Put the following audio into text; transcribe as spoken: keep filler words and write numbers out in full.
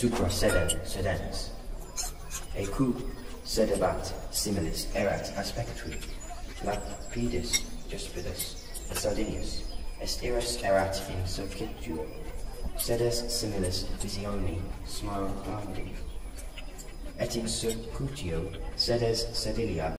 supra sedem sedens. Ecu sedebat similis erat aspectui, lapidus juspidus, et Sardinius, est iris erat in societu, sedes similis visioni smile blandi, et in circutio sedes sedilia